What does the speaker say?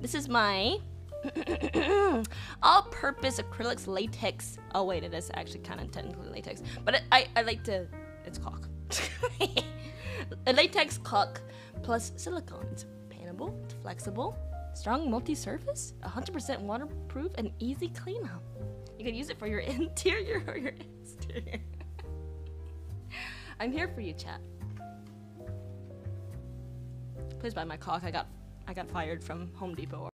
This is my all-purpose acrylics latex. Oh wait, it is actually kind of technically latex, but I like to. It's caulk. A latex caulk plus silicone. It's paintable, it's flexible, strong multi-surface, 100% waterproof, and easy cleanup. You can use it for your interior or your exterior. I'm here for you, chat. Please buy my caulk. I got fired from Home Depot.